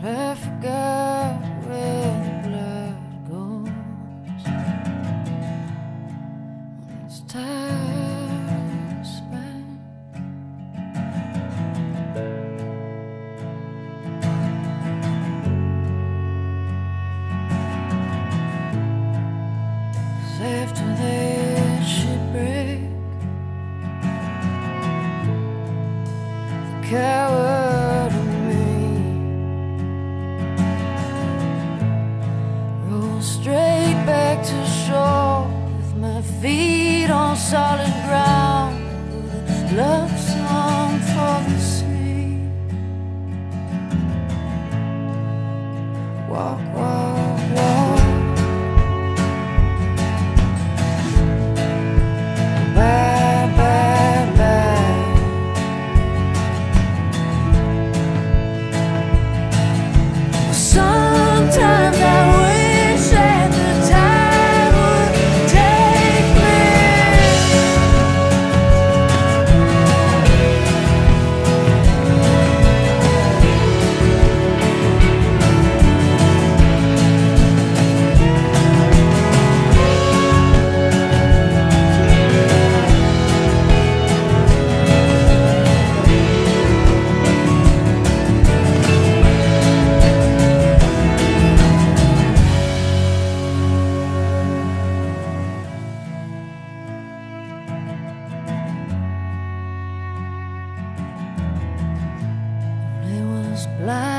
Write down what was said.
I forgot where the blood goes when it's time spent. After that shipwreck, the coward in me rolled straight back to shore with my feet on solid ground, with a love song for the sea. Walk, walk, walk. Sometimes I wish that the time would take blind.